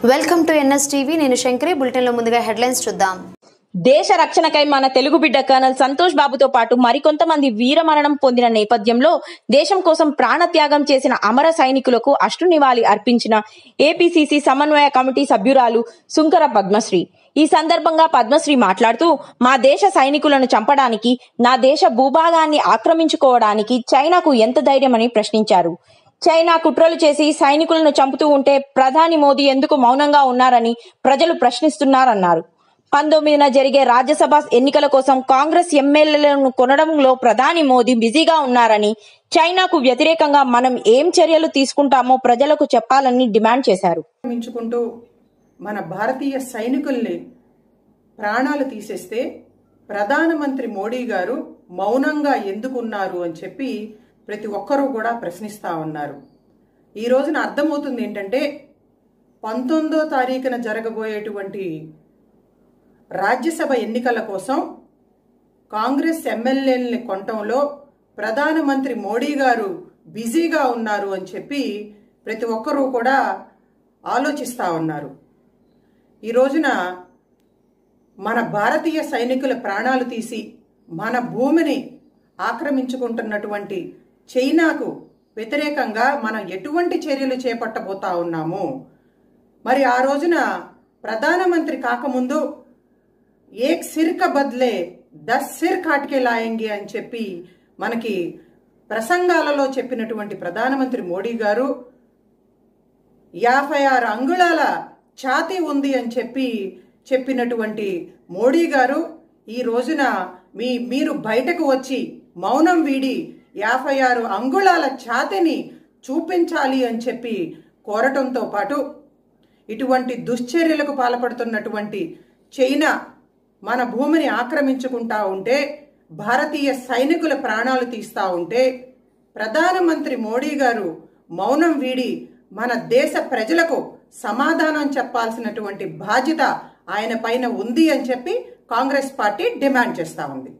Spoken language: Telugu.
Welcome to Nstv. నేను శంకరి. బులెటిన్ లో ముందుగా హెడ్లైన్స్ చూద్దాం. దేశ రక్షణకై మన తెలుగు బిడ్డ కర్నల్ సంతోష్ బాబుతో పాటు మరికొంతమంది వీరమరణం పొందిన నేపథ్యంలో దేశం కోసం ప్రాణత్యాగం చేసిన అమర సైనికులకు అష్టు నివాళి అర్పించిన ఏపీసీసీ సమన్వయ కమిటీ సభ్యురాలు సుంకర పద్మశ్రీ. ఈ సందర్భంగా పద్మశ్రీ మాట్లాడుతూ, మా దేశ సైనికులను చంపడానికి, నా దేశ భూభాగాన్ని ఆక్రమించుకోవడానికి చైనాకు ఎంత ధైర్యమని ప్రశ్నించారు. చైనా కుట్రలు చేసి సైనికులను చంపుతూ ఉంటే ప్రధాని మోదీ ఎందుకు మౌనంగా ఉన్నారని ప్రజలు ప్రశ్నిస్తున్నారన్నారు. 19న జరిగే రాజ్యసభ ఎన్నికల కోసం కాంగ్రెస్ ఎమ్మెల్యేలను కొనడంలో ప్రధాని మోదీ బిజీగా ఉన్నారని, చైనాకు వ్యతిరేకంగా మనం ఏం చర్యలు తీసుకుంటామో ప్రజలకు చెప్పాలని డిమాండ్ చేశారు. మన భారతీయ సైనికుల్ని ప్రాణాలు తీసేస్తే ప్రధానమంత్రి మోడీ గారు మౌనంగా ఎందుకున్నారు అని చెప్పి ప్రతి ఒక్కరూ కూడా ప్రశ్నిస్తా ఉన్నారు. ఈ రోజున అర్థమవుతుంది ఏంటంటే 19వ తారీఖున జరగబోయేటువంటి రాజ్యసభ ఎన్నికల కోసం కాంగ్రెస్ ఎమ్మెల్యేలని కొనటంలో ప్రధానమంత్రి మోడీ గారు బిజీగా ఉన్నారు అని చెప్పి ప్రతి ఒక్కరూ కూడా ఆలోచిస్తూ ఉన్నారు. ఈ రోజున మన భారతీయ సైనికుల ప్రాణాలు తీసి మన భూమిని ఆక్రమించుకుంటున్నటువంటి చైనాకు వ్యతిరేకంగా మనం ఎటువంటి చర్యలు చేపట్టబోతా ఉన్నాము. మరి ఆ రోజున ప్రధానమంత్రి కాకముందు ఏక్ సిర్ కా బద్లే 10 సిర్ కాట్కే లాయంగి అని చెప్పి మనకి ప్రసంగాలలో చెప్పినటువంటి ప్రధానమంత్రి మోడీ గారు 56 అంగుళాల ఛాతీ ఉంది అని చెప్పినటువంటి మోడీ గారు ఈ రోజున మీరు బయటకు వచ్చి మౌనం వీడి 56 అంగుళాల ఛాతీని చూపించాలి అని చెప్పి కోరటంతో పాటు ఇటువంటి దుశ్చర్యలకు పాల్పడుతున్నటువంటి చైనా మన భూమిని ఆక్రమించుకుంటా ఉంటే, భారతీయ సైనికుల ప్రాణాలు తీస్తూ ఉంటే ప్రధానమంత్రి మోడీ గారు మౌనం వీడి మన దేశ ప్రజలకు సమాధానం చెప్పాల్సినటువంటి బాధ్యత ఆయన పైన ఉంది అని చెప్పి కాంగ్రెస్ పార్టీ డిమాండ్ చేస్తూ ఉంది.